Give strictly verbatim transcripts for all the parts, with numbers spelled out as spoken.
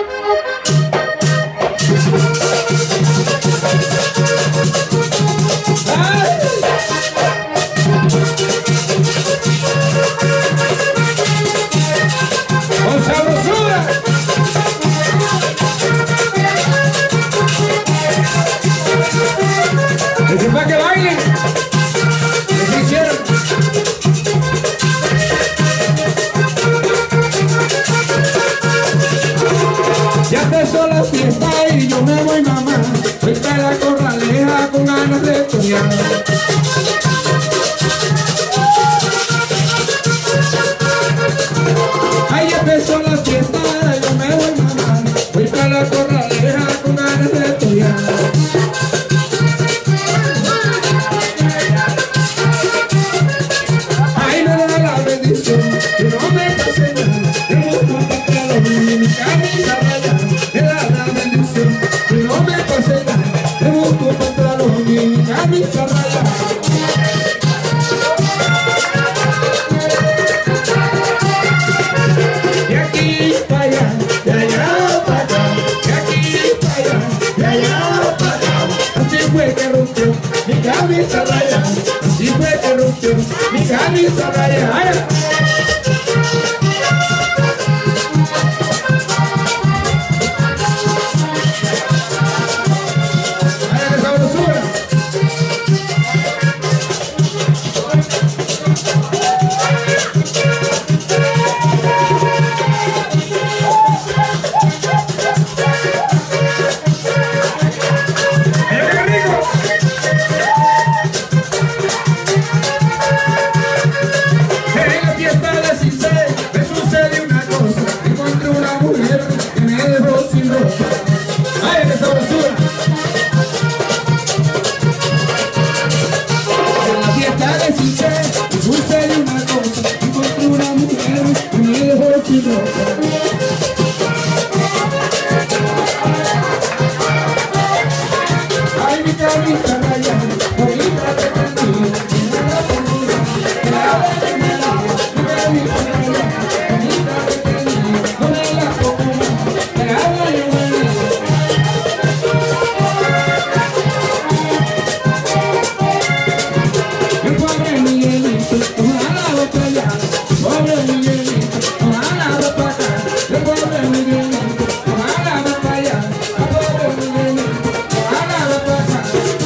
¡Con sabrosura! ¡Ese para que bailen! ¿Qué hicieron? Ya empezó la fiesta y yo me voy, mamá. Voy para la corraleja con ganas de estudiar. Ahí empezó la fiesta, yo me voy, mamá. Voy para la corraleja con ganas de estudiar. Ahí me da la bendición, que no me pase nada. Que busco un pantalón y mi camisa rayada. Me da la bendición, que no me pase nada. Que busco un pantalón y mi camisa rayada. De aquí para allá, de allá para acá, de aquí para allá, de allá para acá. Así fue que rompió mi camisa rayada, así fue que rompió mi camisa rayada. ¡Ay, qué sabrosura! Ay, mi camisa rayada, bonita de contigo, me la pongo, me la pongo, me la pongo, mi camisa rayada, bonita de contigo, no me la pongo, me la pongo, me la pongo. El pobre Miguelito, ojalá lo callara, pobre Miguelito, ojalá lo pagara, el pobre Miguelito, ojalá lo callara, el pobre Miguelito, ojalá lo pagara.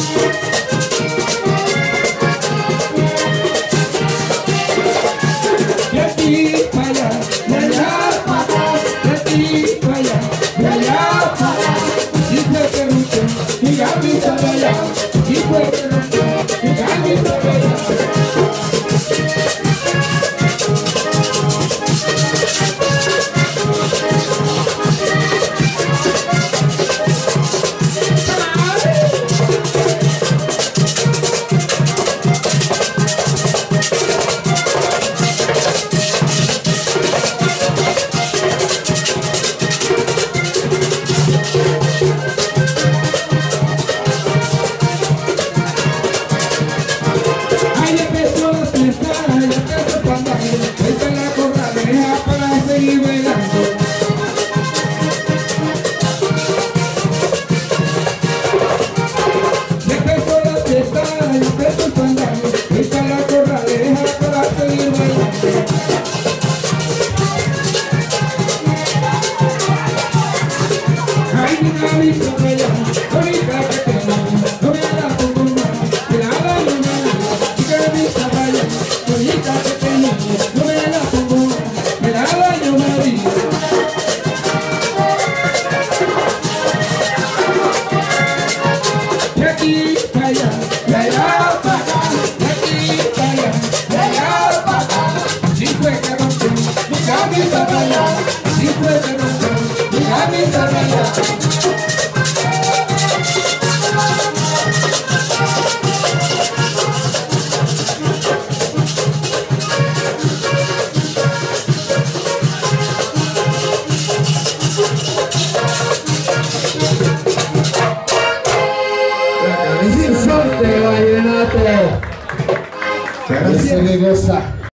De aquí para allá, de allá para acá, de aquí para allá, de allá para acá. Y fue que rompió mi camisa rayada, y fue que rompió mi camisa rayada. Ahí empezó la fiesta, ahí empezó el pantalón. Ahí está la corraleja para seguir bailando. Ya empezó la fiesta, ahí empezó el pantalón. Ahí está la corraleja para seguir bailando. Ay, mi camisa rayada, bonita que tengo, no me la pongo más, me la hago más. Mi camisa rayada, bonita que tengo, no me la pongo más, me la hago más. De aquí para allá, de allá para acá, de aquí para allá, de allá para acá. Así fue que rompió mi camisa rayada, así fue que rompió mi camisa rayada. Son de vallenato. Se goza.